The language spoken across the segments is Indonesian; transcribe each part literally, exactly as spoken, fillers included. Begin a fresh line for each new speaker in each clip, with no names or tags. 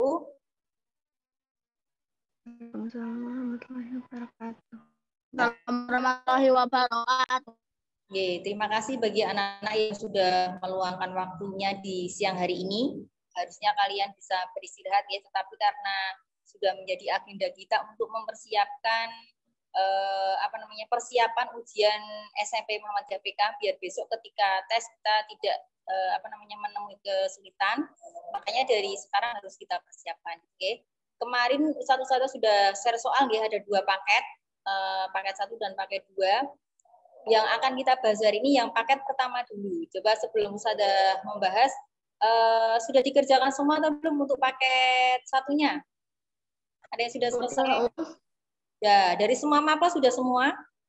Assalamualaikum warahmatullahi wabarakatuh.
Oke, terima kasih bagi anak-anak yang sudah meluangkan waktunya di siang hari ini. Harusnya kalian bisa beristirahat ya, tetapi karena sudah menjadi agenda kita untuk mempersiapkan eh, apa namanya persiapan ujian S M P Muhammadiyah P K biar besok ketika tes kita tidak eh, apa namanya menemui kesulitan, makanya dari sekarang harus kita persiapkan. Oke, kemarin satu-satu sudah share soal ya, ada dua paket, eh, paket satu dan paket dua. Yang akan kita bahas hari ini yang paket pertama dulu. Coba sebelum saya membahas, uh, sudah dikerjakan semua atau belum untuk paket satunya? Ada yang sudah selesai? Ya, dari semua mapel sudah semua?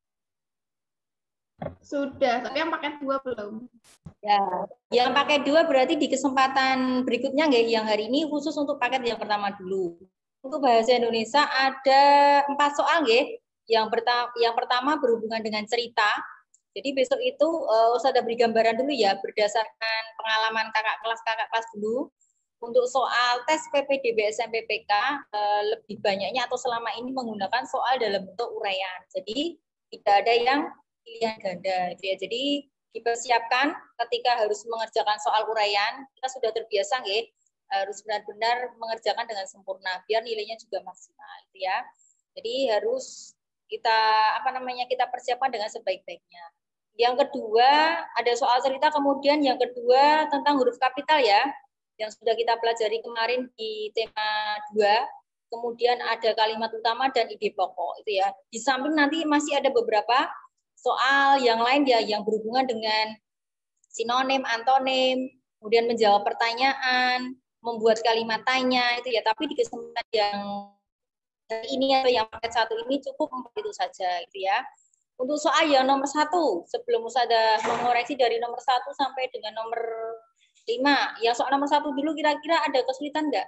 Sudah, tapi yang paket dua belum.
Ya, yang paket dua berarti di kesempatan berikutnya nggak? Yang hari ini khusus untuk paket yang pertama dulu. Untuk bahasa Indonesia ada empat soal nggak? Yang pertama, yang pertama berhubungan dengan cerita. Jadi besok itu uh, Ustazah beri gambaran dulu ya berdasarkan pengalaman kakak kelas kakak kelas dulu. Untuk soal tes P P D B S M P P K uh, lebih banyaknya atau selama ini menggunakan soal dalam bentuk uraian. Jadi tidak ada yang pilihan ganda. Gitu ya. Jadi dipersiapkan ketika harus mengerjakan soal uraian kita sudah terbiasa nggih, harus benar-benar mengerjakan dengan sempurna biar nilainya juga maksimal. Gitu ya. Jadi harus kita apa namanya kita persiapkan dengan sebaik-baiknya. Yang kedua ada soal cerita, kemudian yang kedua tentang huruf kapital ya, yang sudah kita pelajari kemarin di tema dua. Kemudian ada kalimat utama dan ide pokok itu ya. Di samping nanti masih ada beberapa soal yang lain ya yang berhubungan dengan sinonim, antonim, kemudian menjawab pertanyaan, membuat kalimat tanya itu ya. Tapi di kesempatan yang ini atau yang paket satu ini cukup empat itu saja gitu ya. Untuk soal yang nomor satu, sebelum Ustazah mengoreksi dari nomor satu sampai dengan nomor lima, yang soal nomor satu dulu kira-kira ada kesulitan nggak?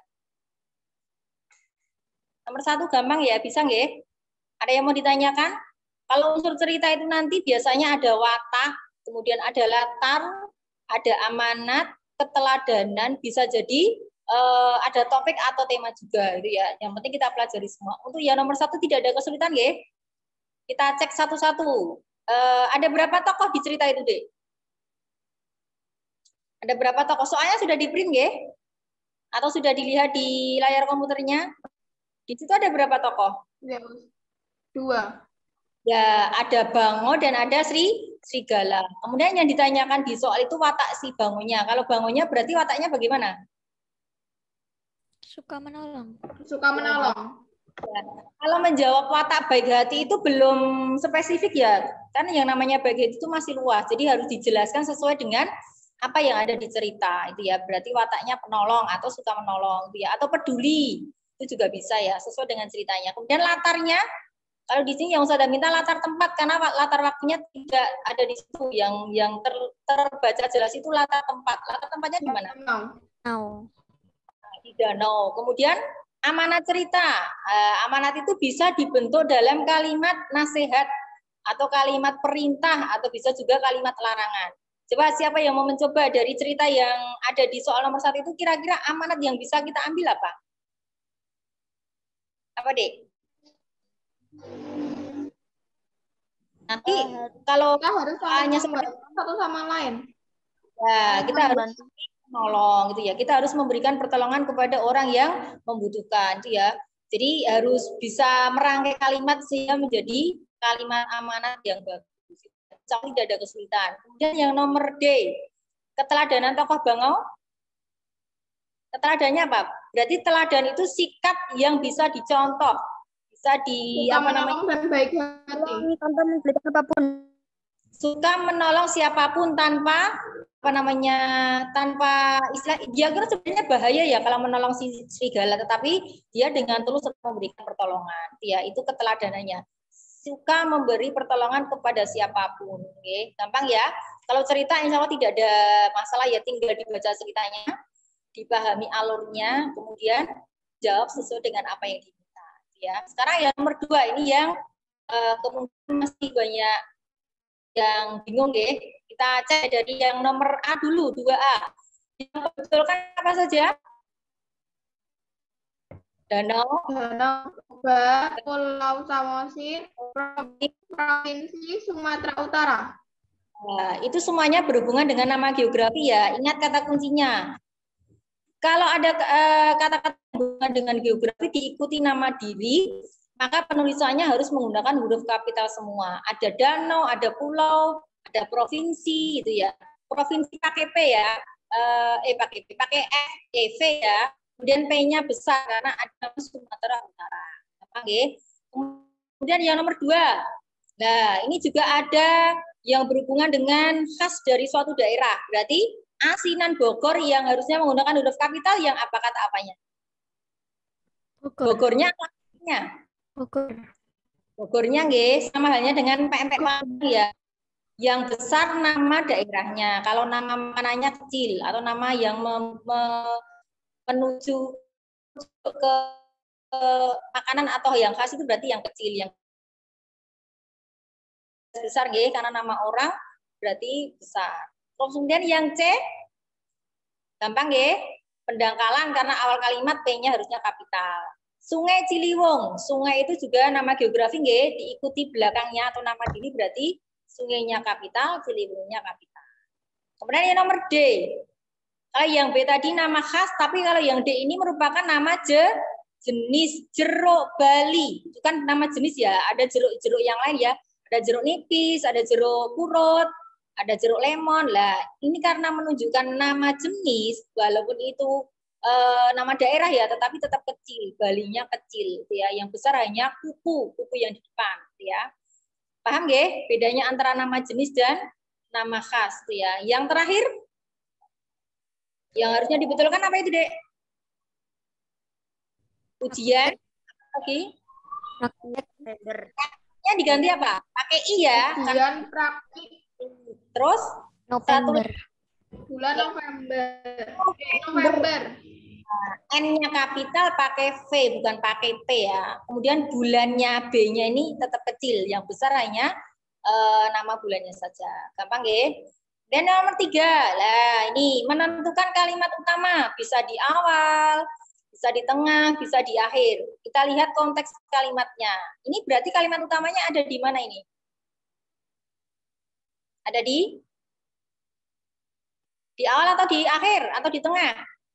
Nomor satu gampang ya, bisa nggak? Ada yang mau ditanyakan? Kalau unsur cerita itu nanti biasanya ada watak, kemudian ada latar, ada amanat, keteladanan, bisa jadi Uh, ada topik atau tema juga itu ya. Yang penting kita pelajari semua. Untuk yang nomor satu tidak ada kesulitan ya. Kita cek satu-satu. Uh, ada berapa tokoh di cerita itu deh? Ada berapa tokoh? Soalnya sudah di print ya? Atau sudah dilihat di layar komputernya? Di situ ada berapa tokoh?
Ya, dua.
Ya, ada Bango dan ada Sri Srigala. Kemudian yang ditanyakan di soal itu watak si Bangonya. Kalau Bangonya berarti wataknya bagaimana?
Suka menolong.
Suka menolong.
Ya. Kalau menjawab watak baik hati itu belum spesifik ya, kan yang namanya baik hati itu masih luas, jadi harus dijelaskan sesuai dengan apa yang ada di cerita itu ya. Berarti wataknya penolong atau suka menolong, itu ya, atau peduli itu juga bisa ya, sesuai dengan ceritanya. Kemudian latarnya, kalau di sini yang sudah minta latar tempat karena latar waktunya tidak ada di situ, yang yang ter, terbaca jelas itu latar tempat. Latar tempatnya di mana?
Danau.
Di danau. Kemudian amanat cerita. Uh, amanat itu bisa dibentuk dalam kalimat nasihat atau kalimat perintah atau bisa juga kalimat larangan. Coba siapa yang mau mencoba dari cerita yang ada di soal nomor satu itu kira-kira amanat yang bisa kita ambil apa? Apa, Dek? Nanti uh, kalau
kita harus
hanya seperti
satu sama lain.
Ya, kita harus menolong gitu ya. Kita harus memberikan pertolongan kepada orang yang membutuhkan itu ya. Jadi harus bisa merangkai kalimat sehingga menjadi kalimat amanat yang bagus. Tidak ada kesulitan. Kemudian yang nomor D, keteladanan tokoh Bango. Keteladannya apa? Berarti teladan itu sikap yang bisa dicontoh, bisa di
suka
apa namanya?
Dan baik hati.
Tanpa memberikan apapun.
Suka menolong siapapun tanpa apa namanya tanpa istilah dia kira sebenarnya bahaya ya kalau menolong si serigala, tetapi dia dengan tulus memberikan pertolongan. Ya, itu keteladanannya. Suka memberi pertolongan kepada siapapun. Oke, gampang ya. Kalau cerita insya Allah tidak ada masalah ya, tinggal dibaca ceritanya, dipahami alurnya, kemudian jawab sesuai dengan apa yang diminta. Ya. Sekarang yang nomor dua ini yang uh, kemungkinan masih banyak yang bingung deh, kita cek dari yang nomor A dulu, dua A. Yang betulkan apa saja? Danau,
Danau Toba, Pulau Samosir, Provinsi Sumatera Utara.
nah, itu semuanya berhubungan dengan nama geografi ya. Ingat kata kuncinya. Kalau ada eh, kata-kata berhubungan dengan geografi diikuti nama diri, maka penulisannya harus menggunakan huruf kapital semua. Ada danau, ada pulau, ada provinsi, itu ya. Provinsi pakai P ya, eh, eh pakai P, pakai F, E, V ya. Kemudian P-nya besar karena ada Sumatera Utara. Apa nggih? Kemudian yang nomor dua, nah ini juga ada yang berhubungan dengan khas dari suatu daerah. Berarti asinan Bogor yang harusnya menggunakan huruf kapital yang apa kata apanya?
Bogor.
Bogornya apa?
Bogor.
Bogornya nggih sama halnya dengan P M P ya. Yang besar nama daerahnya. Kalau nama makanannya kecil atau nama yang me, me, menuju ke, ke makanan atau yang khas itu berarti yang kecil, yang besar nggih karena nama orang berarti besar. Terus kemudian yang C gampang nggih, pendangkalan karena awal kalimat P-nya harusnya kapital. Sungai Ciliwung, sungai itu juga nama geografi nggih, diikuti belakangnya atau nama diri berarti sungainya kapital, Ciliwungnya kapital. Kemudian yang nomor D. Kalau yang B tadi nama khas, tapi kalau yang D ini merupakan nama je, jenis jeruk Bali. Itu kan nama jenis ya, ada jeruk-jeruk yang lain ya. Ada jeruk nipis, ada jeruk purut, ada jeruk lemon. Lah, ini karena menunjukkan nama jenis, walaupun itu e, nama daerah ya, tetapi tetap kecil. Balinya kecil, gitu ya. Yang besar hanya kuku, kuku yang di depan, gitu ya. Paham nggih? Bedanya antara nama jenis dan nama khas, gitu ya. Yang terakhir, yang harusnya dibetulkan apa itu, Dek? Ujian. Oke.
Praktek.
Yang diganti apa? Pakai I ya.
Ujian praktik.
Terus?
November.
Bulan November. November.
N-nya kapital pakai V, bukan pakai P ya. Kemudian bulannya B-nya ini tetap kecil. Yang besar hanya eh, nama bulannya saja. Gampang nggih? Dan nomor tiga, lah ini menentukan kalimat utama. Bisa di awal, bisa di tengah, bisa di akhir. Kita lihat konteks kalimatnya. Ini berarti kalimat utamanya ada di mana ini? Ada di? Di awal atau di akhir? Atau di tengah?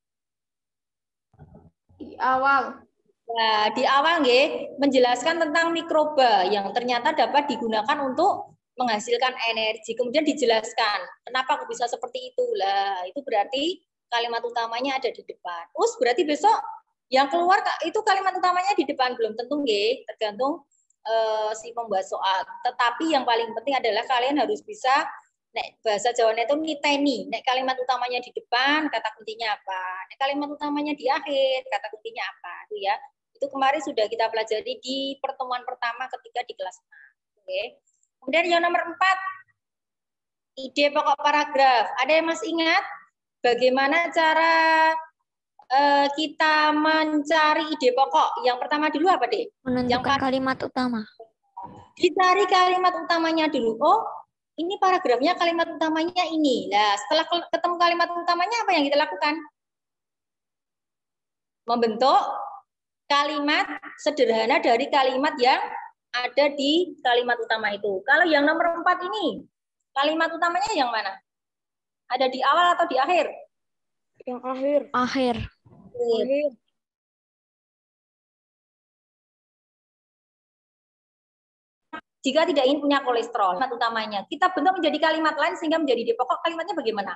Di awal.
Nah, di awal nggih, menjelaskan tentang mikroba yang ternyata dapat digunakan untuk menghasilkan energi. Kemudian dijelaskan kenapa kok bisa seperti itu. Lah, itu berarti kalimat utamanya ada di depan. Us berarti besok yang keluar itu kalimat utamanya di depan, belum tentu nggih, tergantung uh, si pembuat soal. Tetapi yang paling penting adalah kalian harus bisa nek bahasa Jawanya itu niteni. Nek kalimat utamanya di depan, kata kuncinya apa? Nek kalimat utamanya di akhir, kata kuncinya apa? Itu ya. Itu kemarin sudah kita pelajari di pertemuan pertama ketika di kelas enam. Oke. Kemudian yang nomor empat, ide pokok paragraf. Ada yang masih ingat bagaimana cara uh, kita mencari ide pokok? Yang pertama dulu apa, Dek?
Menentukan
yang
kalimat utama.
Dicari kalimat utamanya dulu. Oh, ini paragrafnya kalimat utamanya ini. Nah, setelah ketemu kalimat utamanya apa yang kita lakukan? Membentuk kalimat sederhana dari kalimat yang ada di kalimat utama itu. Kalau yang nomor empat ini, kalimat utamanya yang mana? Ada di awal atau di akhir?
Yang akhir. Akhir.
Akhir. Jika tidak ingin punya kolesterol, kalimat utamanya kita bentuk menjadi kalimat lain sehingga menjadi ide pokok. Kalimatnya bagaimana?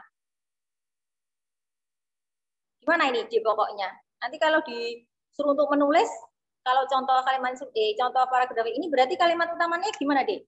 Gimana ini ide pokoknya? Nanti kalau disuruh untuk menulis, kalau contoh kalimat eh, contoh paragraf ini berarti kalimat utamanya gimana, Dek?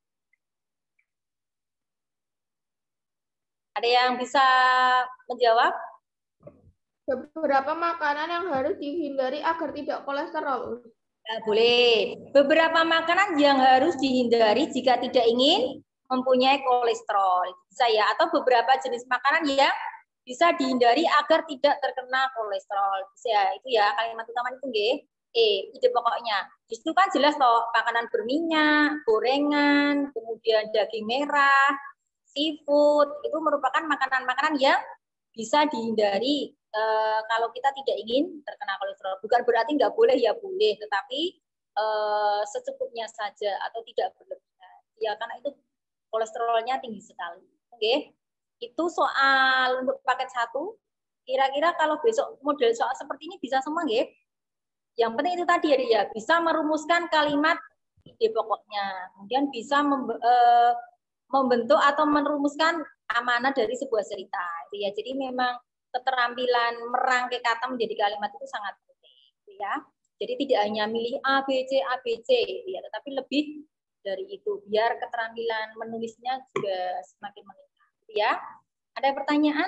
Ada yang bisa menjawab?
Beberapa makanan yang harus dihindari agar tidak kolesterol.
Nah, boleh. Beberapa makanan yang harus dihindari jika tidak ingin mempunyai kolesterol. Bisa ya. Atau beberapa jenis makanan yang bisa dihindari agar tidak terkena kolesterol. Bisa ya. Itu ya kalimat utama itu nggih. Eh, ide pokoknya. Justru kan jelas toh, makanan berminyak, gorengan, kemudian daging merah, seafood, itu merupakan makanan-makanan yang bisa dihindari eh, kalau kita tidak ingin terkena kolesterol. Bukan berarti nggak boleh, ya boleh, tetapi eh, secukupnya saja atau tidak berlebihan. Ya karena itu kolesterolnya tinggi sekali. Oke, itu soal untuk paket satu. Kira-kira kalau besok model soal seperti ini bisa semua, nggih? Yang penting itu tadi ya, bisa merumuskan kalimat ide pokoknya, kemudian bisa membe eh, membentuk atau merumuskan amanah dari sebuah cerita. Itu ya. Jadi memang keterampilan merangkai kata menjadi kalimat itu sangat penting, ya. Jadi tidak hanya milih A, B, C, A, B, C, ya, tetapi lebih dari itu biar keterampilan menulisnya juga semakin meningkat, ya. Ada pertanyaan?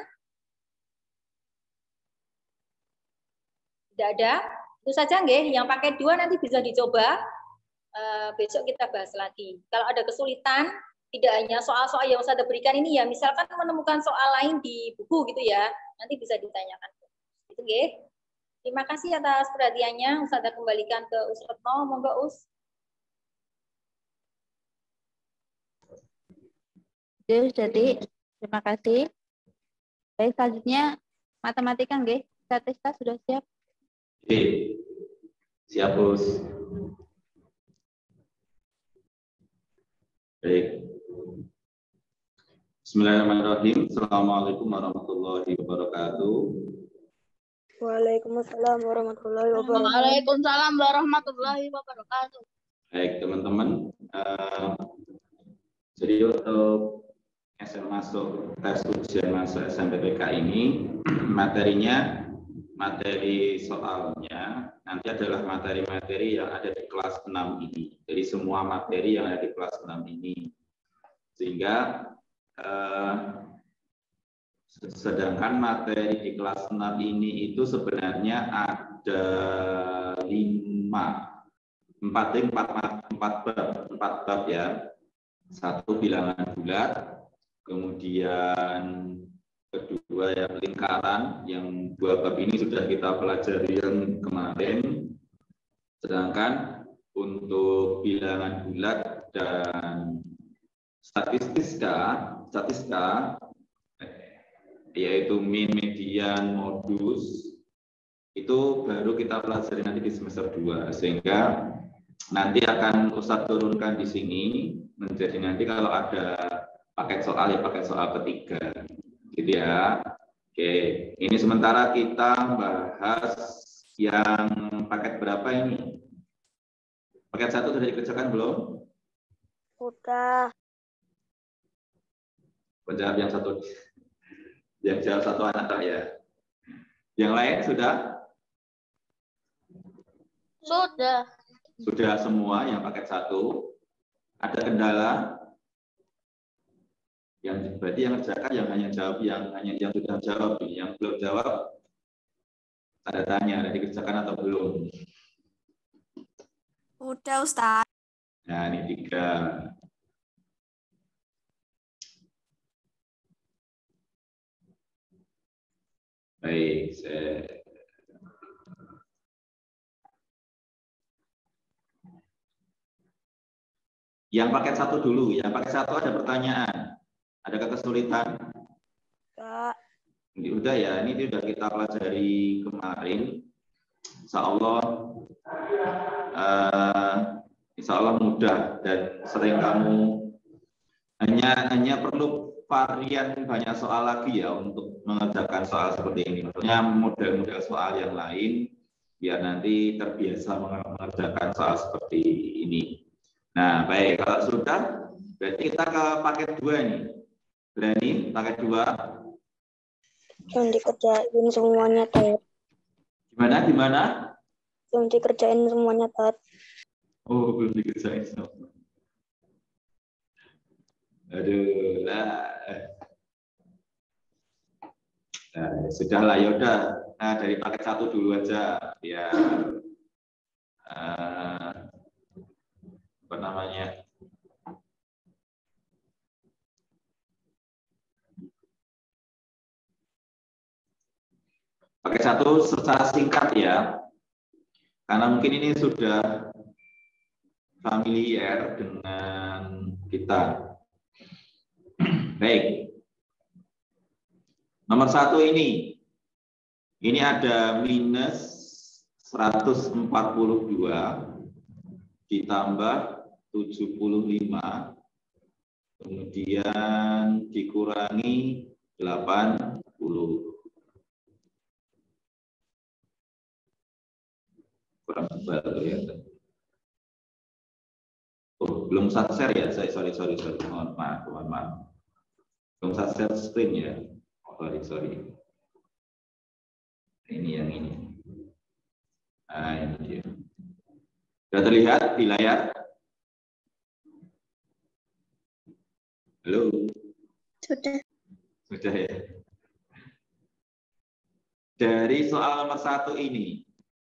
Tidak ada? Itu saja, nggih. Yang pakai dua nanti bisa dicoba. Uh, besok kita bahas lagi. Kalau ada kesulitan, tidak hanya soal-soal yang Ustazah berikan ini ya, misalkan menemukan soal lain di buku gitu ya, nanti bisa ditanyakan. Itu, nggih. Terima kasih atas perhatiannya. Ustazah kembalikan ke Ustaz Retno. Monggo, Us.
Oke, jadi terima kasih. Baik, selanjutnya matematika, nggih. Statistika sudah siap?
Oke, siap, Bos. Baik. Bismillahirrahmanirrahim. Assalamualaikum warahmatullahi wabarakatuh.
Waalaikumsalam warahmatullahi wabarakatuh.
Waalaikumsalam warahmatullahi wabarakatuh.
Baik, teman-teman. Uh, jadi untuk S M masuk tes ujian masuk S M P T K ini materinya, materi soalnya nanti adalah materi-materi yang ada di kelas enam ini. Jadi semua materi yang ada di kelas enam ini. Sehingga eh, sedangkan materi di kelas enam ini itu sebenarnya ada lima, empat, empat, empat bab, empat bab ya. Satu bilangan bulat, kemudian kedua ya lingkaran, yang dua bab ini sudah kita pelajari yang kemarin. Sedangkan untuk bilangan bulat dan statistika, statistika yaitu min, median, modus, itu baru kita pelajari nanti di semester dua, sehingga nanti akan Ustadz turunkan di sini menjadi nanti kalau ada paket soal ya paket soal ketiga. Gitu ya. Oke, ini sementara kita bahas yang paket berapa ini? Paket satu sudah dikerjakan belum?
Sudah.
Penjawab yang satu, yang jawab satu anak tak ya. Yang lain sudah?
Sudah.
Sudah semua yang paket satu. Ada kendala? Yang berarti yang kerjakan yang hanya jawab yang hanya yang sudah jawab, yang belum jawab ada tanya ada dikerjakan atau belum?
Udah, Ustaz.
Nah ini tiga. Baik, saya... yang paket satu dulu, yang paket satu ada pertanyaan. Ada kesulitan?
Enggak.
Ini udah ya, ini sudah kita pelajari kemarin. Insya Allah, uh, Insya Allah mudah dan sering kamu hanya hanya perlu varian banyak soal lagi ya untuk mengerjakan soal seperti ini. Maksudnya model-model soal yang lain biar nanti terbiasa mengerjakan soal seperti ini. Nah, baik kalau sudah, berarti kita ke paket dua nih. Berani paket dua?
Yang dikerjain semuanya, Tat.
Gimana? Gimana?
Yang dikerjain semuanya, Tat.
Oh, belum dikerjain semua. Aduh, lah. Nah, sudah lah, yaudah. Nah, dari paket satu dulu aja. Ya, uh, apa namanya? Paket satu secara singkat ya, karena mungkin ini sudah familiar dengan kita. Baik. Nomor satu ini. Ini ada minus seratus empat puluh dua ditambah tujuh puluh lima, kemudian dikurangi delapan puluh. Kurang tebal kelihatan. Oh, belum saya share ya, saya sorry sorry sorry, mohon maaf, mohon maaf. Belum saya share screen ya, sorry sorry. Ini yang ini. Nah, ini dia. Sudah terlihat di layar? Halo?
Sudah.
Sudah ya. Dari soal nomor satu ini,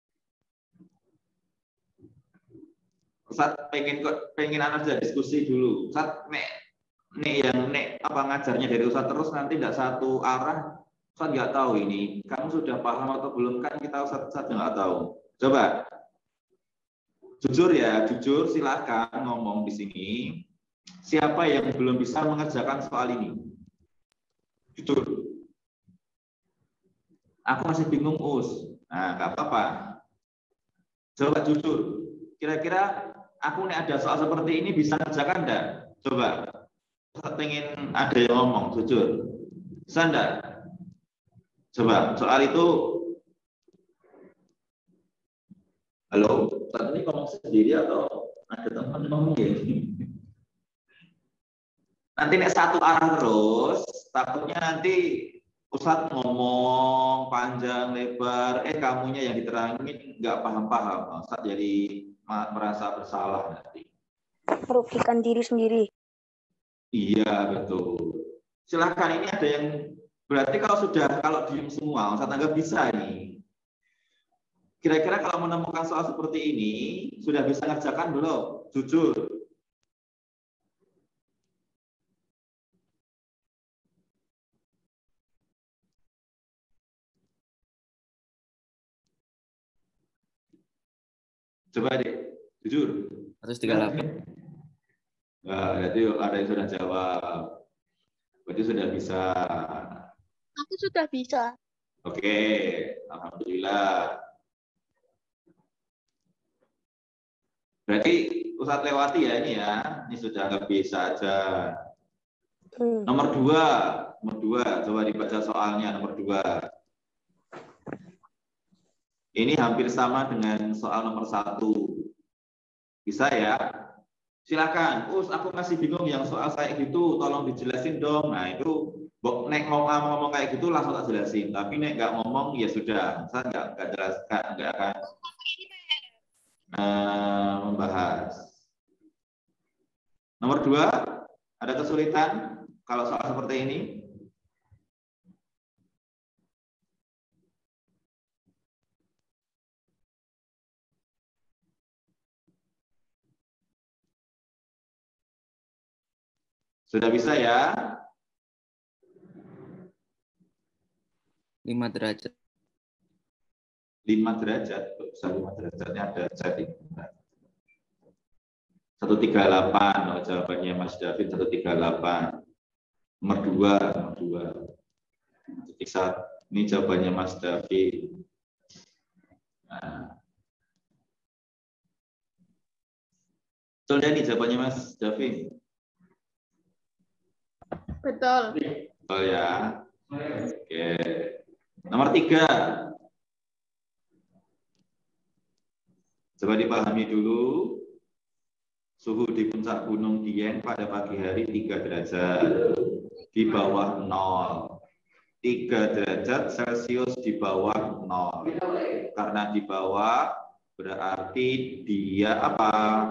Ustaz pengen pengen anak sudah diskusi dulu. Ustaz nek nek yang nek apa ngajarnya dari Ustaz terus nanti tidak satu arah. Ustaz nggak tahu ini, kamu sudah paham atau belum, kan kita Ustaz Ustaz nggak tahu. Coba, jujur ya, jujur silakan ngomong di sini. Siapa yang belum bisa mengerjakan soal ini? Jujur. Aku masih bingung, Us. Nah, nggak apa-apa. Coba jujur. Kira-kira aku nih ada soal seperti ini bisa mengerjakan enggak? Coba. Ustaz pengen ada yang ngomong, jujur. Bisa enggak? Coba, soal itu, halo, saat ini ngomong sendiri atau ada teman ngomong ya? Nanti nek satu arah terus, takutnya nanti Ustadz ngomong panjang lebar, eh kamunya yang diterangin nggak paham-paham, Ustadz jadi merasa bersalah nanti.
Merugikan diri sendiri.
Iya betul. Silahkan, ini ada yang berarti kalau sudah kalau diem semua, Ustadz anggap bisa ini. Kira-kira kalau menemukan soal seperti ini, sudah bisa ngerjakan belum? Jujur. Coba deh, jujur.
seratus tiga puluh delapan.
Nah, jadi ada yang sudah jawab. Berarti sudah bisa.
Aku sudah bisa.
Oke, alhamdulillah. Berarti Ustadz lewati ya ini ya. Ini sudah nggak bisa aja.
Hmm.
Nomor dua, nomor dua. Coba dibaca soalnya nomor dua. Ini hampir sama dengan soal nomor satu. Bisa ya? Silakan. Us, aku masih bingung yang soal kayak gitu. Tolong dijelasin dong. Nah itu, nek ngomong-ngomong kayak gitu langsung tak jelasin. Tapi nek nggak ngomong ya sudah. Saya nggak nggak jelas, nggak akan uh, membahas. Nomor dua, ada kesulitan kalau soal seperti ini? Sudah bisa ya?
lima derajat.
lima derajat. Bisa lima derajatnya ada setting. seratus tiga puluh delapan. Oh, jawabannya Mas David seratus tiga puluh delapan. Nomor dua. Nomor dua. Titik satu. Ini jawabannya Mas David. Nah. Betul ini jawabannya Mas David.
Betul.
Betul ya. Oke. Nomor tiga. Coba dipahami dulu. Suhu di puncak Gunung Dieng pada pagi hari tiga derajat di bawah nol. tiga derajat Celcius di bawah nol. Karena di bawah berarti dia apa?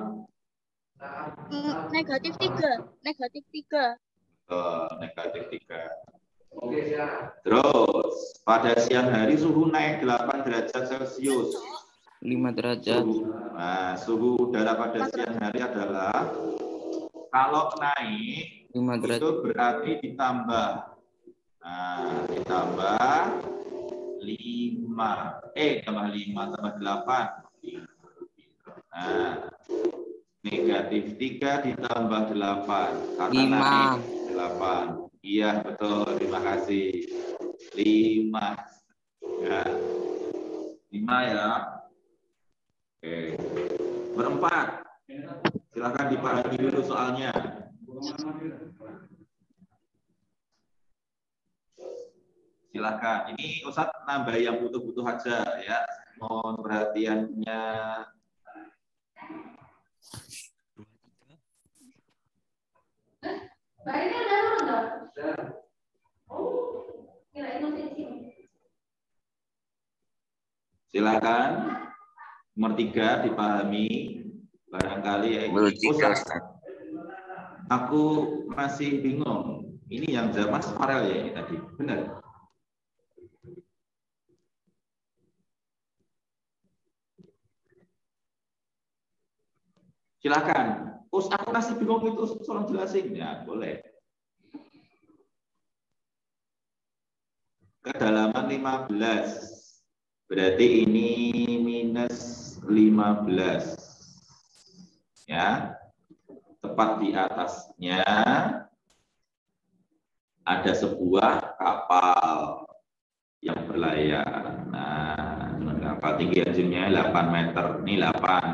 Negatif tiga. Negatif tiga.
Oh, negatif tiga. Terus pada siang hari suhu naik delapan derajat Celcius.
lima derajat.
Suhu, nah, suhu udara pada siang hari adalah kalau naik
lima derajat.
itu berarti ditambah. Nah, ditambah lima. Eh, tambah lima tambah delapan. Nah, negatif tiga ditambah delapan karena
lima.
naik delapan. Iya betul, terima kasih. lima. Ya. lima ya. Oke. Berempat. Silakan dipahami dulu soalnya. Silakan. Ini Ustadz nambah yang butuh-butuh aja ya. Mohon perhatiannya. Silakan. Nomor tiga dipahami. Barangkali ya ini. Ustadz, aku masih bingung. Ini yang jamaah Farel ya ini tadi. Benar? Silakan. Us, aku masih bingung itu, tolong jelasin. Ya, boleh. Kedalaman lima belas. Berarti ini minus lima belas. Ya. Tepat di atasnya ada sebuah kapal yang berlayar. Nah, kapal tinggi anjingnya delapan meter. Ini delapan.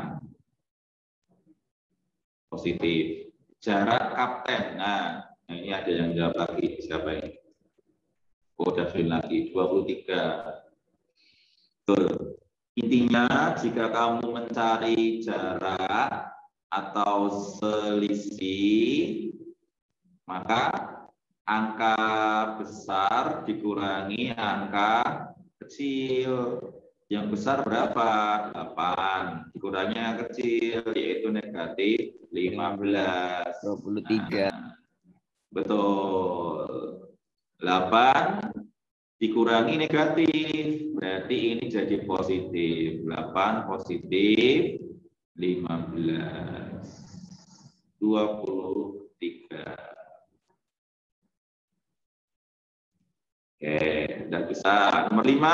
Positif. Jarak kapten. Nah, ini ada yang jawab lagi. Siapa ini? Oh, Davin lagi. dua puluh tiga. Betul. Intinya, jika kamu mencari jarak atau selisih, maka angka besar dikurangi angka kecil. Yang besar berapa? delapan. Dikurangi yang kecil, yaitu negatif lima belas.
dua puluh tiga.
Nah, betul. delapan dikurangi negatif. Berarti ini jadi positif. delapan positif lima belas. dua puluh tiga. Oke, sudah bisa. Nomor lima.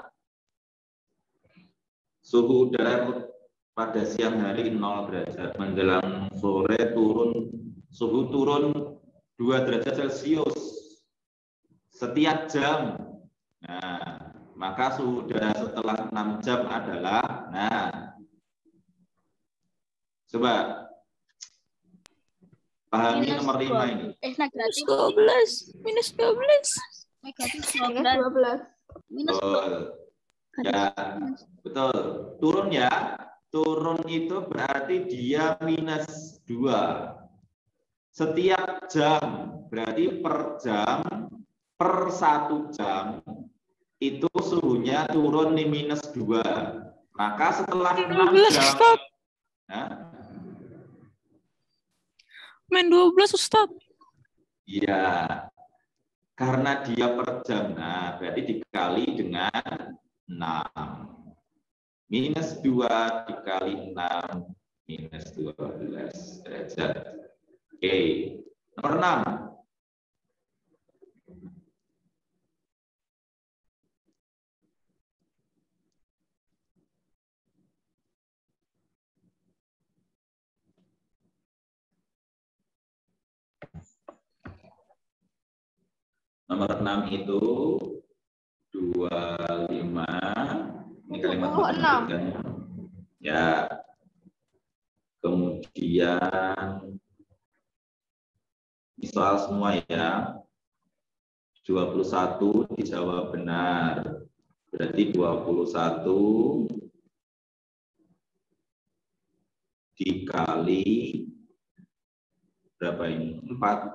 Suhu udara pada siang hari nol derajat, menjelang sore turun suhu turun dua derajat Celcius setiap jam. Nah, maka suhu udara setelah enam jam adalah, nah, coba pahami
Minus
nomor lima ini.
Eh, negatif
dua belas. Minus dua belas.
negatif
Minus
dua
dua belas.
minus dua.
Betul. Ya, betul. Turun ya. Turun itu berarti dia minus dua. Setiap jam, berarti per jam, per satu jam, itu suhunya turun di minus dua. Maka setelah enam jam, nah,
Main dua belas, Ustaz.
iya, karena dia per jam, nah berarti dikali dengan enam. Minus dua dikali enam, minus dua belas derajat. Oke, nomor enam. Nomor enam itu dua puluh lima. Ini kalimat matematikanya. Ya. Kemudian ini soal semua ya. dua puluh satu dijawab benar. Berarti dua puluh satu dikali berapa ini? empat.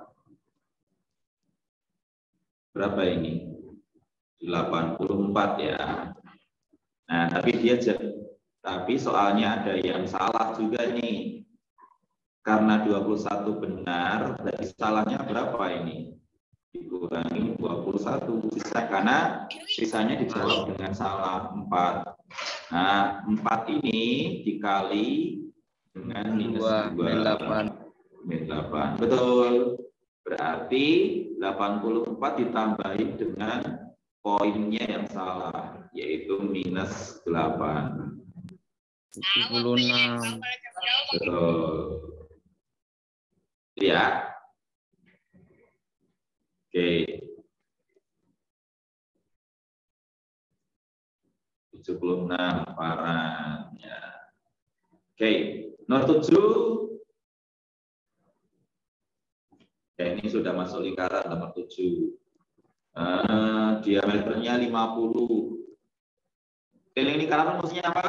Berapa ini? delapan puluh empat ya. Nah, tapi dia tapi soalnya ada yang salah juga nih. Karena dua puluh satu benar, berarti salahnya berapa ini? Dikurangi dua puluh satu sisa, karena sisanya dijawab dengan salah empat. Nah, empat ini dikali dengan minus dua. delapan. Betul. Berarti delapan puluh empat ditambahin dengan poinnya yang salah, yaitu minus delapan.
tujuh puluh enam.
Betul. Ya. Oke. tujuh puluh enam Farhan. Ya. Oke, nomor tujuh. Ya, ini sudah masuk lingkaran nomor tujuh. Uh, diameternya lima puluh. Keliling lingkaran maksudnya apa?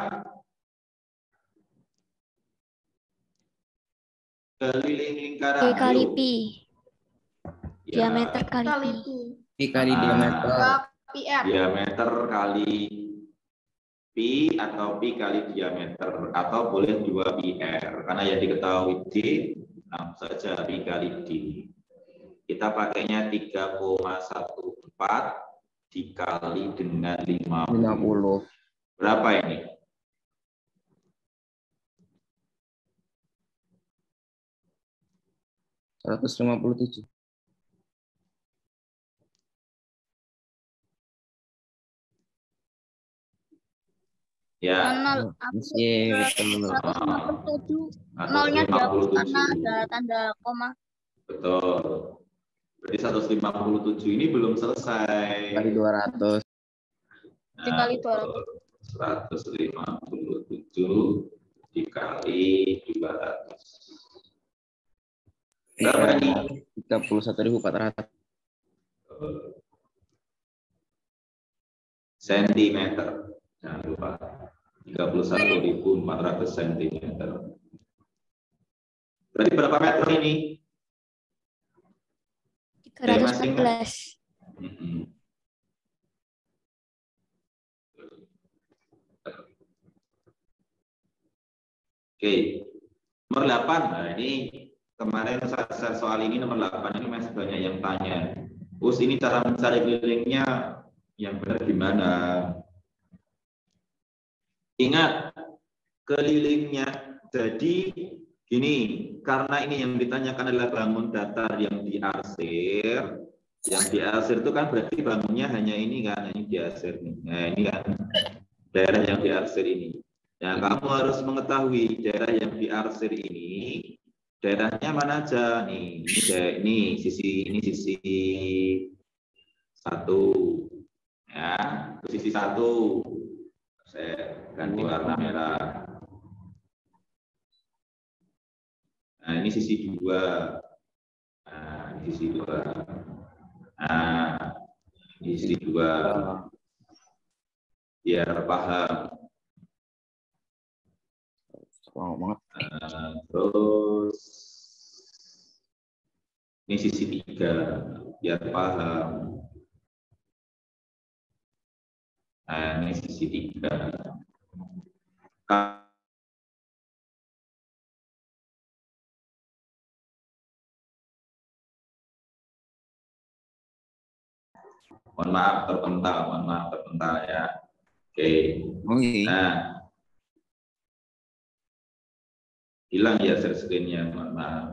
Keliling lingkaran.
P kali
Ayo.
P.
Ya.
Diameter kali P.
Kali P.
Pi kali
Ah.
diameter.
P R.
Diameter kali pi atau pi kali diameter atau boleh dua pi r karena yang diketahui d langsung saja pi kali d. Kita pakainya tiga koma satu empat dikali dengan lima puluh. Berapa ini?
seratus lima puluh tujuh.
Ya.
Nol.
Iya, betul.
seratus lima puluh tujuh.
seratus
Nolnya
lima puluh
dihapus karena
tujuh.
ada tanda koma.
Betul. Berarti seratus lima puluh tujuh ini belum selesai.
Kali dua ratus.
Dikali dua ratus.
seratus lima puluh tujuh dikali dua ratus. Berapa ini?
tiga puluh satu ribu empat ratus.
Sentimeter. Jangan lupa. tiga puluh satu ribu empat ratus sentimeter. Berarti berapa meter ini?
tiga ratus empat belas.
Mm-hmm. Oke, nomor delapan. Nah, ini kemarin saya soal ini nomor delapan ini masih banyak yang tanya. Us ini cara mencari kelilingnya yang benar gimana? Ingat kelilingnya. Jadi gini, karena ini yang ditanyakan adalah bangun datar yang diarsir. Yang diarsir itu kan berarti bangunnya hanya ini kan, ini diarsir nih. Nah, ini kan daerah yang diarsir ini. Nah, kamu harus mengetahui daerah yang diarsir ini, daerahnya mana aja nih? Ini, daerah, ini sisi ini sisi satu, ya, sisi satu. Saya ganti warna merah. Nah, ini sisi dua. Nah, ini sisi dua. Nah, ini sisi dua. Biar paham.
Wow banget.
Uh, terus ini sisi tiga biar paham. Nah, ini sisi tiga. Mohon maaf terpental, mohon maaf terpental ya. Oke.
Oke.
Nah. Hilang ya share screen-nya, mohon maaf.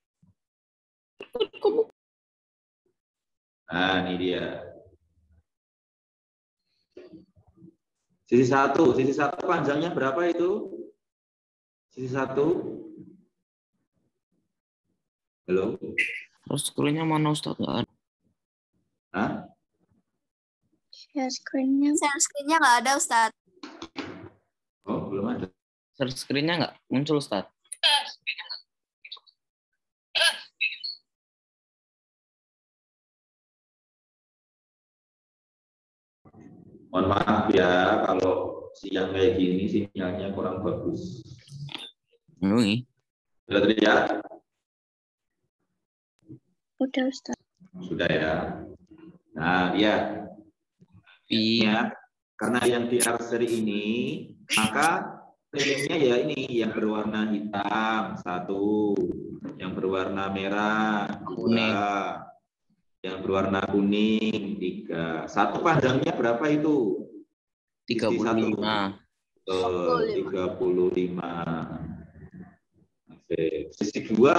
Nah, ini dia. Sisi satu, sisi satu panjangnya berapa itu? Sisi satu. Halo?
Terus screen-nya mana Ustaz? Nggak ada.
Hah?
Share screen-nya.
Share screen-nya nggak ada, Ustaz.
Oh, belum ada.
Share screen-nya nggak muncul Ustaz.
Mohon maaf ya kalau siang kayak gini sinyalnya kurang bagus.
Oke.
Sudah terlihat?
Udah Ustaz.
Sudah ya. Nah, ya.
Iya.
Karena yang diarsir ini, maka kelilingnya ya ini yang berwarna hitam satu, yang berwarna merah dua, yang berwarna kuning tiga. Satu panjangnya berapa itu?
tiga puluh lima.
Oh, tiga puluh lima. Oke. Sisi dua.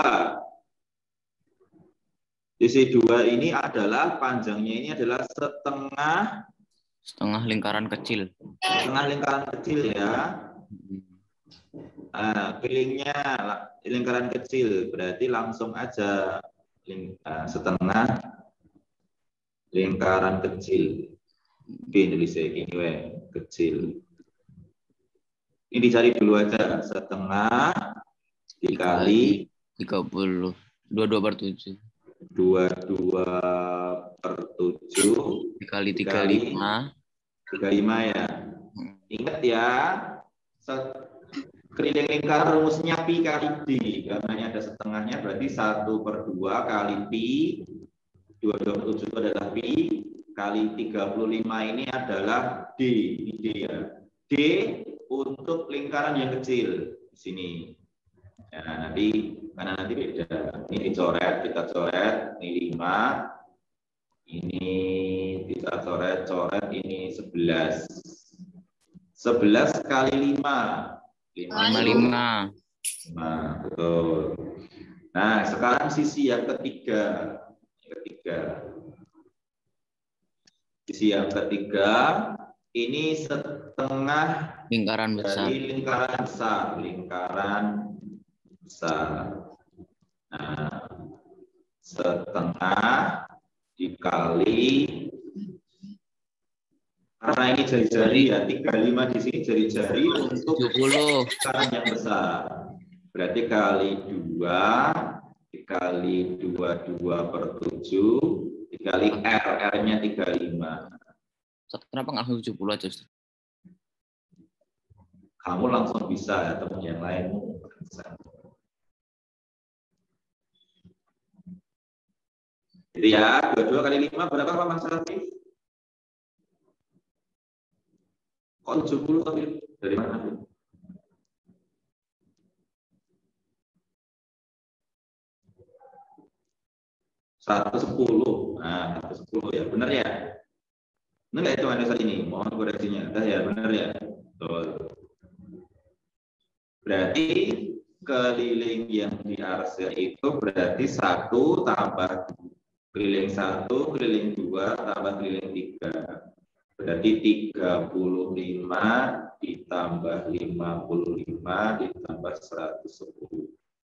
Sisi dua ini adalah panjangnya ini adalah setengah
setengah lingkaran kecil.
Setengah lingkaran kecil ya. Nah, kelilingnya lingkaran kecil berarti langsung aja ling, uh, setengah lingkaran kecil. Oke, Indonesia ini we, kecil. Ini dicari dulu aja. Setengah dikali
tiga puluh. dua puluh dua per tujuh.
dua puluh dua per tujuh.
Dikali tiga puluh lima.
tiga puluh lima ya. Ingat ya. Keliling lingkaran rumusnya pi kali d. Karena ada setengahnya berarti satu per dua kali pi. dua puluh dua per tujuh itu adalah pi. Kali tiga puluh lima ini adalah d. Ini d ya. D untuk lingkaran yang kecil. Di sini. Ya, nanti karena nanti beda. Ini dicoret, kita coret. Ini lima. Ini kita coret-coret. Ini sebelas. sebelas kali lima. lima
lima lima.
Nah, betul. Nah, sekarang sisi yang ketiga. Yang ketiga. Sisi yang ketiga, ini setengah
lingkaran besar.
dari lingkaran besar. Lingkaran besar. Nah, setengah dikali, karena ini jari-jari ya, tiga puluh lima di sini jari-jari untuk
tujuh puluh.
lingkaran yang besar. Berarti kali dua, dikali dua puluh dua per tujuh, dikali R, R-nya tiga puluh lima.
Kenapa nggak tujuh puluh aja, Ustaz?
Kamu langsung bisa ya, teman yang lainmu bisa. Jadi ya, dua puluh dua kali lima berapa Pak Mas Rafi? Kok tujuh puluh tapi dari mana? seratus sepuluh. Nah, seratus sepuluh ya, benar ya? Benar nggak itu Anda saat ini? Mohon koreksinya. Dah ya, benar ya? Betul. Berarti keliling yang diarsir itu berarti satu tambah keliling satu, keliling dua, tambah keliling tiga. Berarti tiga puluh lima ditambah lima puluh lima ditambah seratus sepuluh.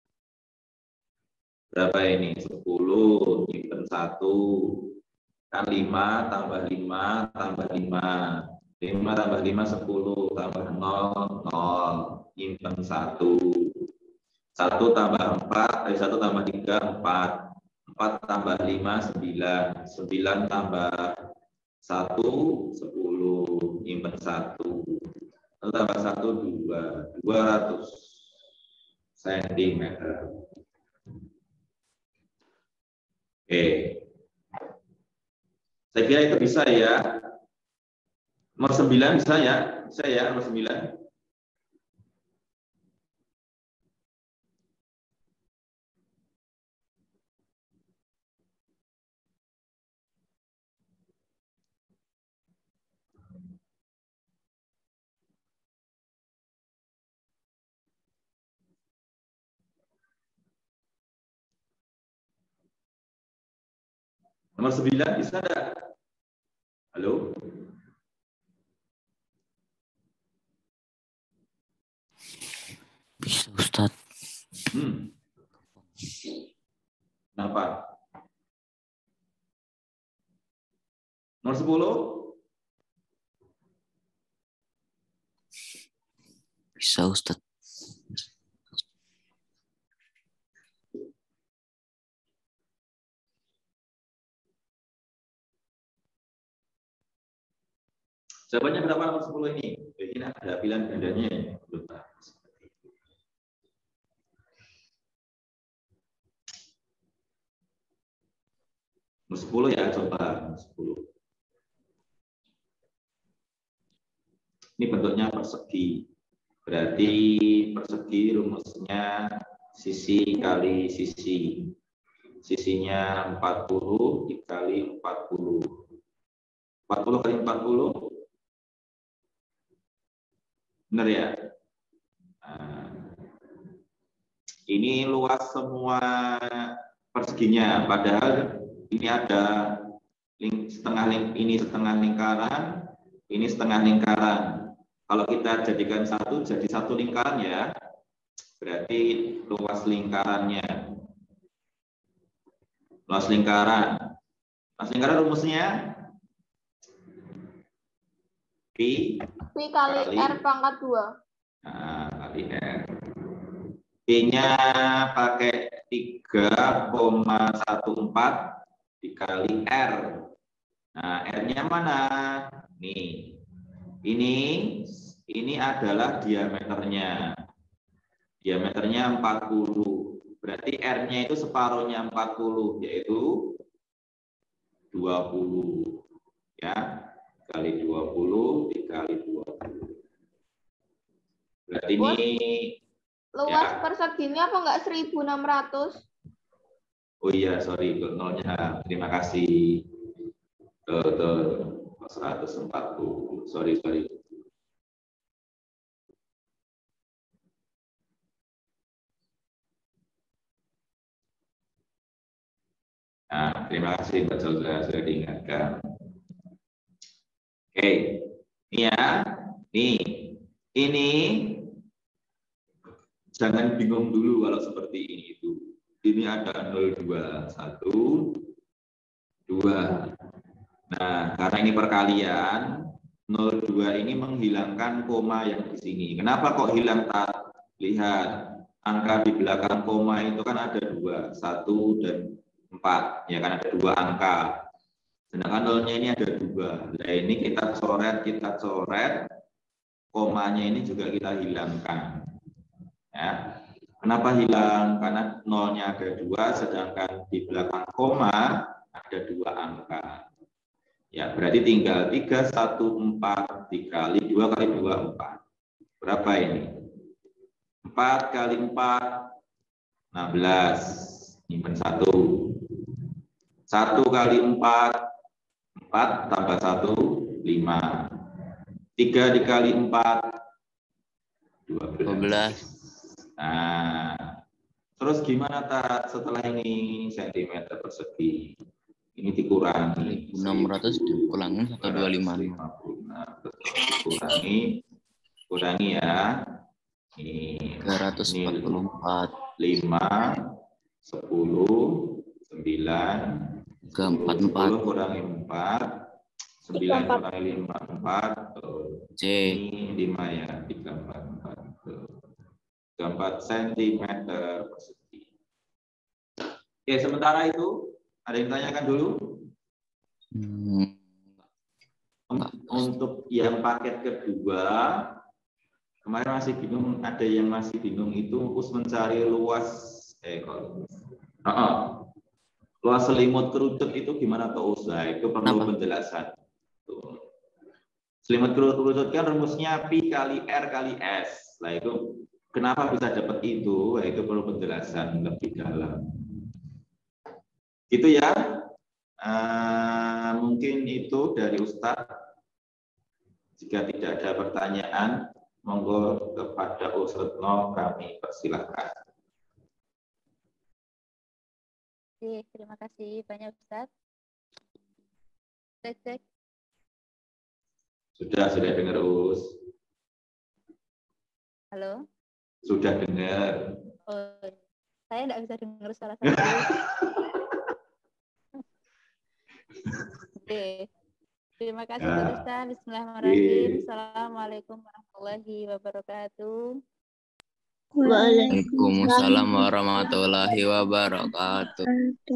Berapa ini? sepuluh, nyimpen satu. Kan lima tambah lima tambah lima. lima tambah lima, sepuluh. Tambah nol, nol. Nyimpen satu. satu tambah empat, dari satu tambah tiga, empat. empat tambah lima, sembilan. sembilan tambah satu, sepuluh. Nyimpen satu. satu tambah satu, dua. dua ratus sentimeter. Oke. Saya kira itu bisa ya. Nomor sembilan bisa ya? Bisa ya, nomor sembilan. Nomor sembilan bisa enggak? Halo?
Bisa, Ustaz.
Hmm. Kenapa? Nomor sepuluh?
Bisa, Ustaz.
Jawabannya berapa nomor sepuluh ini? Ini ada pilihan gandanya ya. Nomor sepuluh ya, coba nomor sepuluh. Ini bentuknya persegi. Berarti persegi rumusnya sisi kali sisi. Sisinya empat puluh dikali empat puluh. empat puluh kali empat puluh. Benar ya? Nah, ini luas semua perseginya. Padahal ini ada ling, setengah ling, ini setengah lingkaran, ini setengah lingkaran. Kalau kita jadikan satu, jadi satu lingkaran ya. Berarti luas lingkarannya. Luas lingkaran. Luas lingkaran rumusnya Pi
Pi kali, kali R pangkat dua.
Nah, kali R. P-nya pakai tiga koma empat satu dikali R. Nah, R-nya mana? Nih. Ini ini adalah diameternya. Diameternya empat puluh. Berarti R-nya itu separuhnya empat puluh, yaitu dua puluh. Ya, kali dua puluh dikali dua puluh. Berarti ini
luas
ya.
perseginya apa enggak seribu enam ratus?
Oh iya, sorry, nolnya. Terima kasih. Tuh, tuh, seratus empat puluh. Sorry, sorry. Nah, terima kasih Mbak Saudara sudah diingatkan. Oke, ini ya. Nih, ini jangan bingung dulu kalau seperti ini itu. Ini ada nol dua satu dua. Nah, karena ini perkalian, nol dua ini menghilangkan koma yang di sini. Kenapa kok hilang tak? Lihat, angka di belakang koma itu kan ada dua, satu dan empat. Ya kan ada dua angka. Sedangkan nolnya ini ada dua. Nah, ini kita coret, kita coret. Komanya ini juga kita hilangkan. Ya. Kenapa hilang? Karena nolnya ada dua, sedangkan di belakang koma ada dua angka. Ya, berarti tinggal tiga, satu, empat dikali dua kali dua, empat. Berapa ini? empat kali empat, enam belas. Nyimpen satu. satu kali empat, empat tambah satu, lima. tiga dikali empat, dua belas. Nah, terus gimana tak setelah ini sentimeter persegi? Ini dikurangi
enam ratus dikurangi seratus dua puluh lima.
Dikurangi, kurangi ya. Ini
tiga ratus empat puluh empat.
lima, sepuluh, sembilan,
tiga ratus empat puluh empat.
sepuluh kurangi empat, sembilan kurangi lima, empat.
C.
Ini lima ya, tiga ratus empat puluh empat. tiga puluh empat sentimeter persegi. Oke, sementara itu ada yang tanyakan dulu?
Hmm.
Untuk yang paket kedua, kemarin masih bingung, ada yang masih bingung itu us mencari luas eh kalau uh -uh. luas selimut kerucut itu gimana tuh Us? Nah, itu perlu
Apa?
penjelasan. Tuh. Selimut kerucut kan rumusnya pi kali R kali S. Nah, itu kenapa bisa dapat itu? Nah, itu perlu penjelasan lebih dalam. Gitu ya. Uh, mungkin itu dari Ustadz. Jika tidak ada pertanyaan, monggo kepada Ustadz No kami persilahkan.
Oke, terima kasih banyak Ustadz. Cek, cek.
Sudah, sudah dengar Us.
Halo.
Sudah dengar.
Oh, saya tidak bisa dengar salah satu. Oke. Terima kasih ya. Ustaz. Bismillahirrahmanirrahim. Assalamualaikum warahmatullahi wabarakatuh.
Waalaikumsalam warahmatullahi wabarakatuh.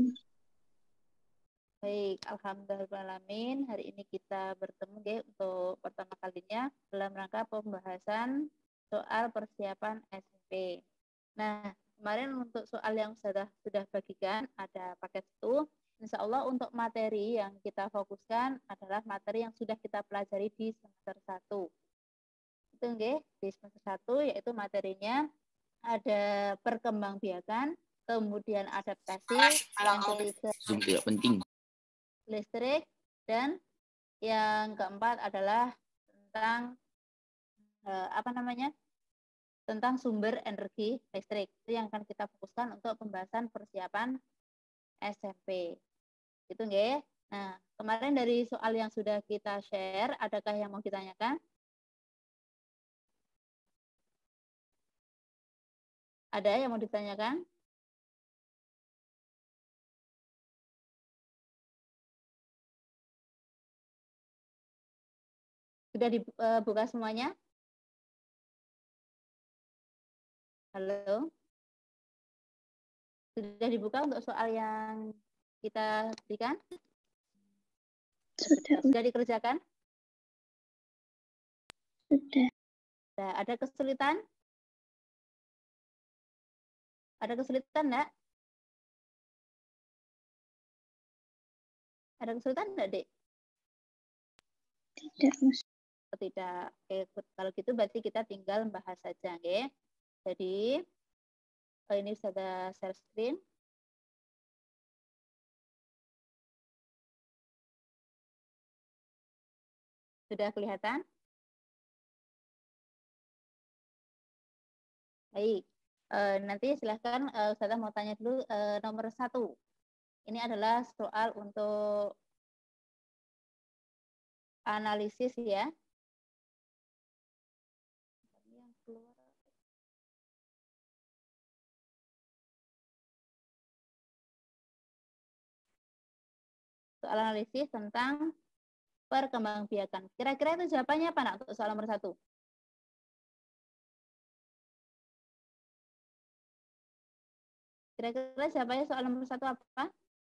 Baik, alhamdulillahirrahmanirrahim. Hari ini kita bertemu ya, untuk pertama kalinya dalam rangka pembahasan soal persiapan S M P. Nah, kemarin untuk soal yang sudah sudah bagikan ada paket itu. Insya Allah untuk materi yang kita fokuskan adalah materi yang sudah kita pelajari di semester satu. Itu nggih, di semester satu yaitu materinya ada perkembangbiakan, kemudian adaptasi, yang ketiga
tidak penting.
Listrik, dan yang keempat adalah tentang eh, apa namanya? tentang sumber energi listrik. Itu yang akan kita fokuskan untuk pembahasan persiapan S M P. Gitu nggih. Nah, kemarin dari soal yang sudah kita share, adakah yang mau ditanyakan? Ada yang mau ditanyakan? Sudah dibuka semuanya? Halo? Sudah dibuka untuk soal yang kita berikan?
Sudah.
Sudah dikerjakan?
Sudah.
Nah, ada kesulitan? Ada kesulitan enggak? Ada kesulitan enggak, Dek?
Tidak, Mas.
Tidak. Oke, kalau gitu berarti kita tinggal bahas saja, oke? Jadi ini sudah share screen. Sudah kelihatan? Baik. E, nanti silahkan e, Ustazah mau tanya dulu e, nomor satu. Ini adalah soal untuk analisis ya. Soal analisis tentang perkembangbiakan. Kira-kira itu jawabannya apa nak untuk soal nomor satu? Kira-kira jawabannya soal nomor satu apa?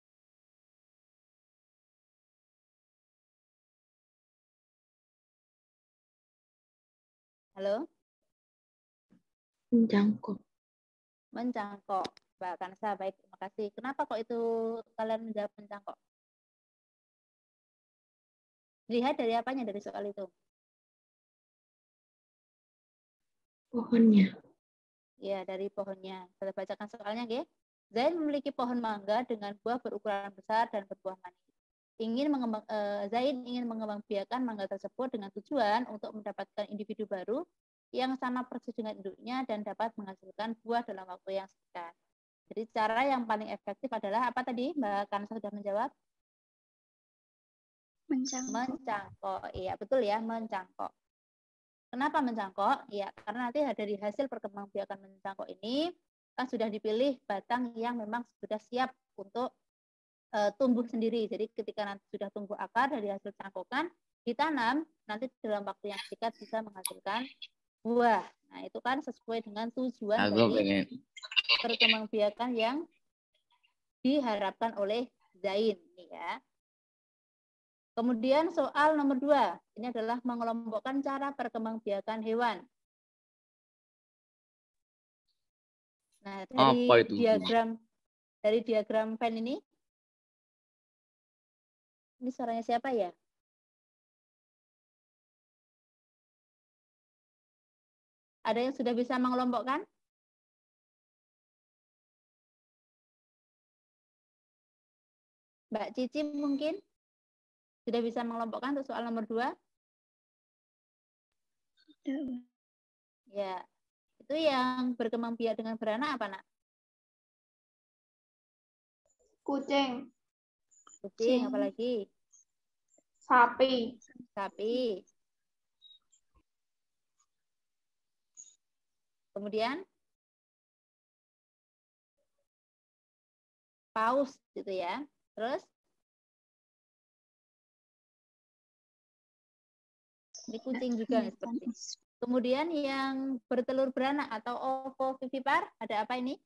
Halo?
Menjangkau.
Mencangkok. Mbak Kansa, baik, terima kasih. Kenapa kok itu kalian menjawab mencangkok? Lihat dari apanya dari soal itu?
Pohonnya.
Ya, dari pohonnya. Saya bacakan soalnya, ya. Zain memiliki pohon mangga dengan buah berukuran besar dan berbuah manis. Ingin mengembang, eh, Zain ingin mengembangbiakan mangga tersebut dengan tujuan untuk mendapatkan individu baru yang sama persis dengan induknya dan dapat menghasilkan buah dalam waktu yang singkat. Jadi cara yang paling efektif adalah apa tadi? Mbak Kansa sudah menjawab?
Mencangkok.
Mencangkok. Iya, betul ya, mencangkok. Kenapa mencangkok? Ya, karena nanti dari hasil perkembangbiakan mencangkok ini kan sudah dipilih batang yang memang sudah siap untuk uh, tumbuh sendiri. Jadi ketika nanti sudah tumbuh akar dari hasil cangkokan, ditanam, nanti dalam waktu yang singkat bisa menghasilkan buah. Nah, itu kan sesuai dengan tujuan
Aku
dari
pengen.
perkembangbiakan yang diharapkan oleh Zain. Ya. Kemudian soal nomor dua, ini adalah mengelompokkan cara perkembangbiakan hewan. Nah, dari
Apa itu?
diagram dari diagram Venn ini, ini suaranya siapa ya? Ada yang sudah bisa mengelompokkan? Mbak Cici mungkin sudah bisa mengelompokkan untuk soal nomor dua?
Tidak.
Ya, itu yang berkembang biak dengan beranak apa, nak?
Kucing.
Kucing, apalagi?
Sapi.
Sapi. Kemudian? Paus, gitu ya. Terus? Ini kucing juga seperti ini. Kemudian yang bertelur beranak atau ovovivipar, ada apa ini?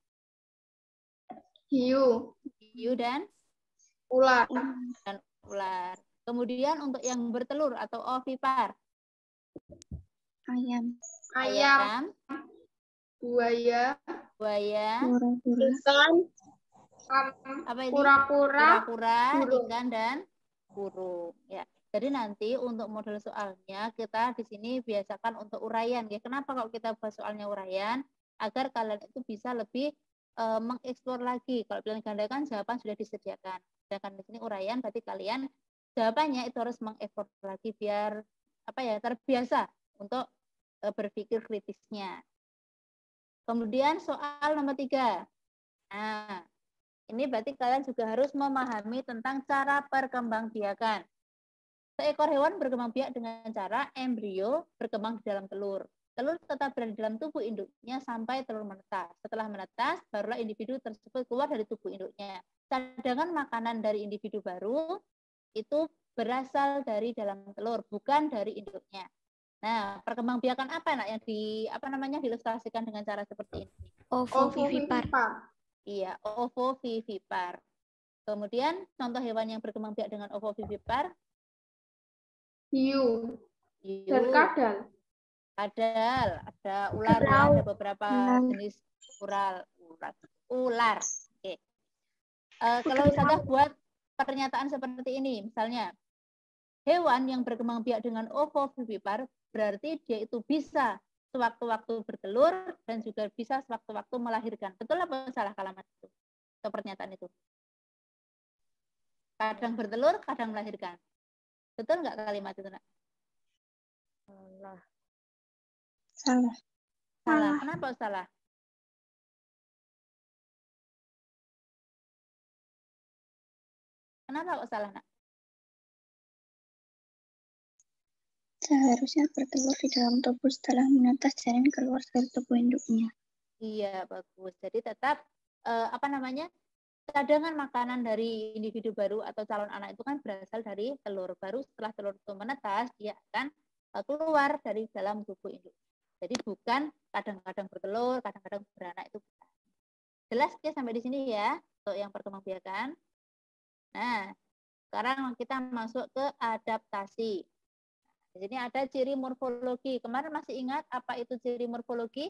Hiu.
Hiu dan?
Ular.
Dan ular. Kemudian untuk yang bertelur atau ovipar?
Ayam.
Ayam.
Ayam.
Buaya.
Buaya.
Ikan.
Apa ini?
Kura-kura.
Kura-kura, ikan dan burung. Ya. Jadi nanti untuk model soalnya kita di sini biasakan untuk uraian. Ya. Kenapa kalau kita bahas soalnya uraian? Agar kalian itu bisa lebih e, mengeksplor lagi. Kalau pilihan ganda kan jawaban sudah disediakan. Sedangkan di sini uraian berarti kalian jawabannya itu harus mengeksplor lagi biar apa ya terbiasa untuk e, berpikir kritisnya. Kemudian soal nomor tiga. Nah, ini berarti kalian juga harus memahami tentang cara perkembangbiakan. Seekor hewan berkembang biak dengan cara embrio berkembang di dalam telur. Telur tetap berada di dalam tubuh induknya sampai telur menetas. Setelah menetas, barulah individu tersebut keluar dari tubuh induknya. Cadangan makanan dari individu baru itu berasal dari dalam telur, bukan dari induknya. Nah, perkembangbiakan apa nak yang di apa namanya diilustrasikan dengan cara seperti ini?
Ovovivipar.
Iya, ovovivipar. Kemudian contoh hewan yang berkembang biak dengan ovovivipar.
Hiu.
Hiu.
Dan kadal.
Kadal, ada ular ya, ada beberapa jenis ular. Ular. Ular. Oke. Uh, kalau saya buat pernyataan seperti ini, misalnya hewan yang berkembang biak dengan ovovivipar berarti dia itu bisa sewaktu-waktu bertelur dan juga bisa sewaktu-waktu melahirkan. Betul apa salah kalimat itu? Atau pernyataan itu? Kadang bertelur, kadang melahirkan. Betul nggak kalimat itu, Nak?
Salah.
Salah. Salah. Kenapa salah? Kenapa kok salah, Nak?
Seharusnya bertelur di dalam tubuh setelah menetas janin keluar dari tubuh induknya.
Iya, bagus. Jadi tetap eh, apa namanya? Cadangan makanan dari individu baru atau calon anak itu kan berasal dari telur. Baru setelah telur itu menetas, dia akan eh, keluar dari dalam tubuh induk. Jadi bukan kadang-kadang bertelur, kadang-kadang beranak itu. Jelas ya sampai di sini ya untuk yang perkembangbiakan. Nah, sekarang kita masuk ke adaptasi. Di sini ada ciri morfologi. Kemarin masih ingat apa itu ciri morfologi?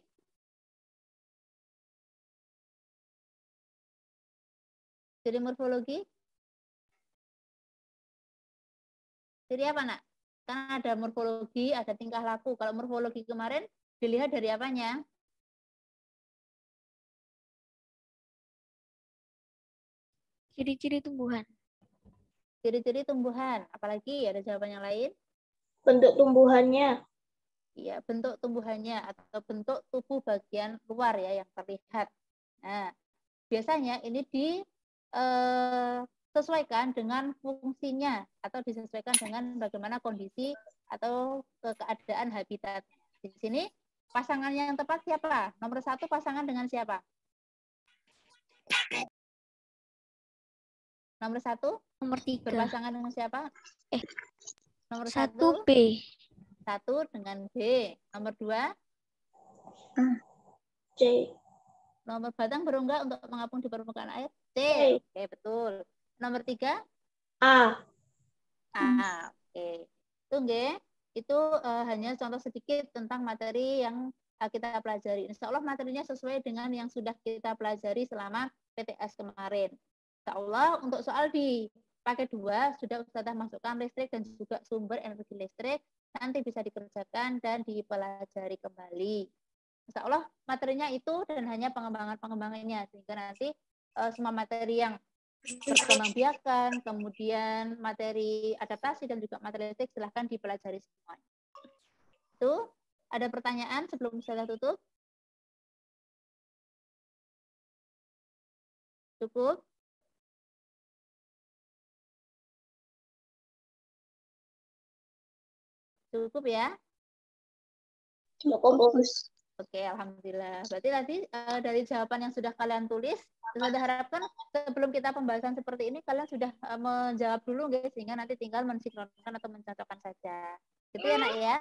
Ciri morfologi? Ciri apa, Nak? Kan ada morfologi, ada tingkah laku. Kalau morfologi kemarin dilihat dari apanya?
Ciri-ciri tumbuhan.
Ciri-ciri tumbuhan. Apalagi ada jawaban yang lain?
Bentuk tumbuhannya.
Iya, bentuk tumbuhannya atau bentuk tubuh bagian luar ya yang terlihat. Nah, biasanya ini disesuaikan dengan fungsinya atau disesuaikan dengan bagaimana kondisi atau keadaan habitat. Di sini pasangan yang tepat siapa? Nomor satu pasangan dengan siapa? Nomor satu?
Nomor tiga.
Berpasangan dengan siapa?
Eh,
nomor
satu
satu?
B.
Satu dengan B. Nomor dua?
Ah.
C.
Nomor batang berunggah untuk mengapung di permukaan air? C.
C.
Oke, betul. Nomor tiga?
A.
A. Oke. Itu nggih. Itu uh, hanya contoh sedikit tentang materi yang uh, kita pelajari. Insya Allah materinya sesuai dengan yang sudah kita pelajari selama P T S kemarin. Insya Allah untuk soal di pakai dua sudah Ustazah masukkan listrik dan juga sumber energi listrik. Nanti bisa dikerjakan dan dipelajari kembali. Insya Allah materinya itu dan hanya pengembangan-pengembangannya. Sehingga nanti uh, semua materi yang perkembangbiakan, kemudian materi adaptasi dan juga materi listrik silahkan dipelajari semuanya. Itu ada pertanyaan sebelum saya tutup? Cukup? Cukup ya?
Cukup.
Oke, alhamdulillah. Berarti tadi uh, dari jawaban yang sudah kalian tulis, saya harapkan sebelum kita pembahasan seperti ini kalian sudah uh, menjawab dulu guys, sehingga nanti tinggal mensinkronkan atau mencocokkan saja. Gitu ya, Nak ya?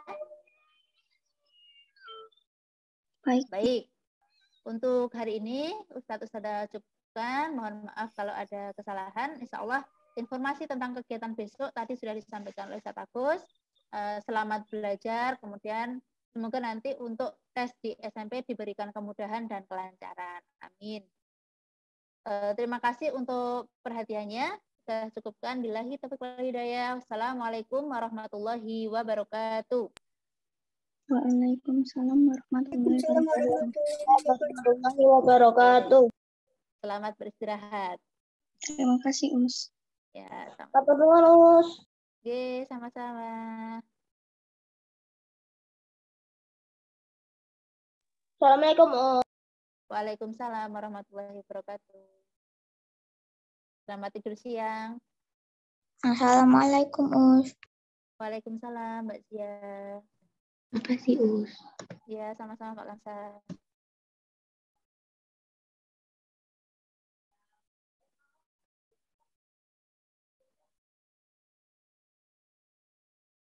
Baik.
Baik. Untuk hari ini Ustadz Ustadzah cukupkan. Mohon maaf kalau ada kesalahan. Insya Allah informasi tentang kegiatan besok tadi sudah disampaikan oleh Ustadz Agus. Uh, selamat belajar. Kemudian semoga nanti untuk tes di S M P diberikan kemudahan dan kelancaran. Amin. Uh, terima kasih untuk perhatiannya. Saya cukupkan. Billahi taufiq wal hidayah. Wassalamualaikum warahmatullahi wabarakatuh.
Waalaikumsalam warahmatullahi
wabarakatuh.
Selamat beristirahat.
Terima kasih, Us.
Ya,
sama-sama.
Oke, sama-sama.
Assalamualaikum.
Waalaikumsalam warahmatullahi wabarakatuh. Selamat tidur siang.
Assalamualaikum, Us.
Waalaikumsalam, Mbak Sia.
Terima kasih, Us.
Ya, sama-sama Pak Kansa.